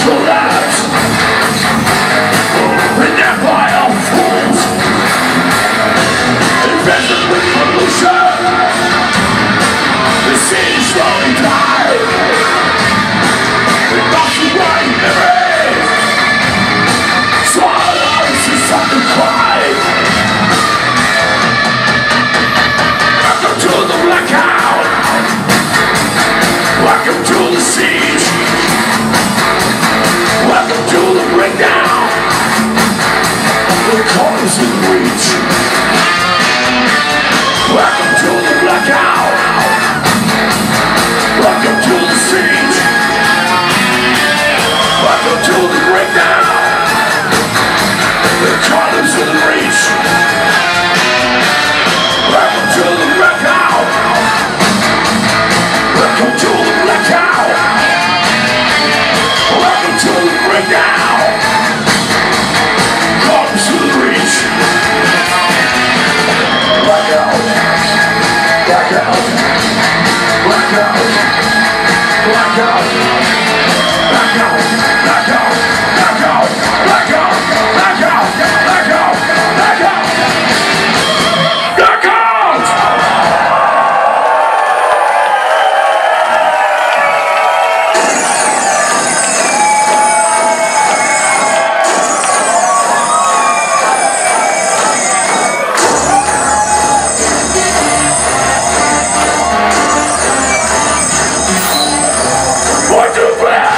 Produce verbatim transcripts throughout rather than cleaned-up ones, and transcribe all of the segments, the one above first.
collapse. An empire of fools, invested with pollution. The city slowly died. It knocks you right in the head. Swallows is something quiet. Welcome to the blackout. Welcome to the siege. Welcome to the breakdown. The corners in reach. Welcome to the blackout. Welcome to the siege. Welcome to the breakdown. The corners in reach. Welcome to the blackout. Welcome to the blackout. Welcome to the breakdown. Corners in reach. Blackout. Blackout. Blackout. Blackout. Blackout. Blackout. Blackout. Blackout. Blackout. Blackout. Blackout. Blackout. What the fuck?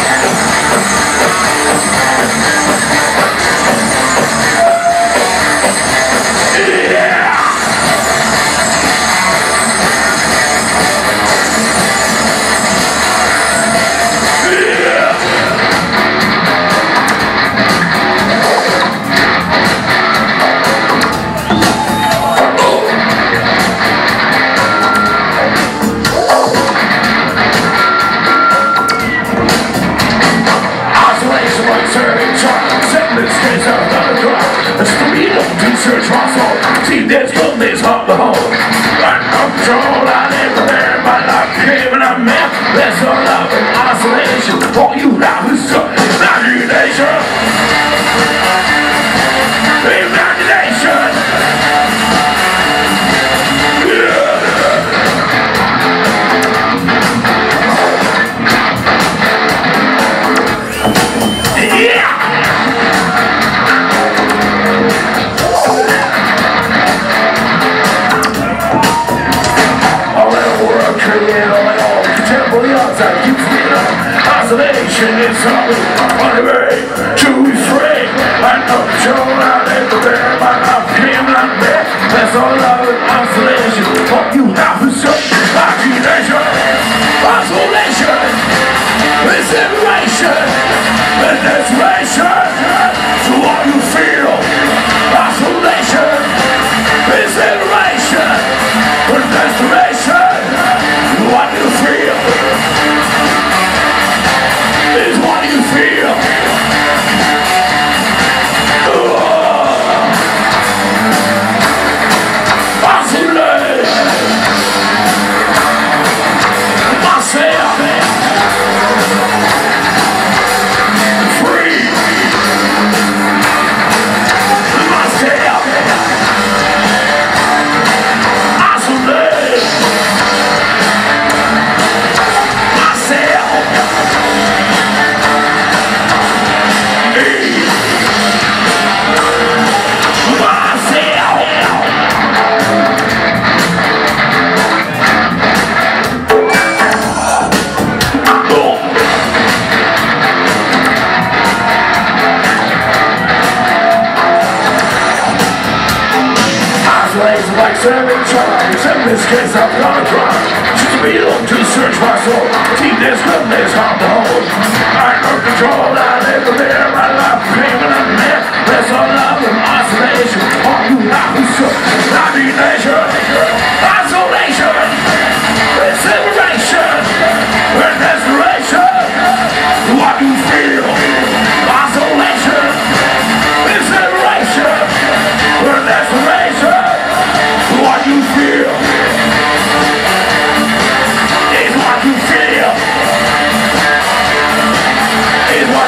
Search my soul, see this gun is hot the hole. I'm control, I never there, my life came and I'm met. There's no love in isolation, all you have is some imagination. Imagination. Yeah. Yeah. Isolation is only on the way to be free. I know control, I never there, my life came like that. That's all love in isolation. All you have is some imagination. Isolation is separation and desperation. So what you feel, isolation is separation and desperation. What you feel is what you feel. Isolate myself. Free myself. Isolate myself. Like serving charms, in this case I'm gonna try. Just to be alone to search my soul. See this goodness on the whole. I know control, I never there. My life came and I'm there. There's no love in isolation. All you have is some imagination. Isolation is separation and desperation. What you feel? Isolation is separation and desperation. What you feel is what you feel is what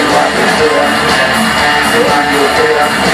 what you feel, what you feel.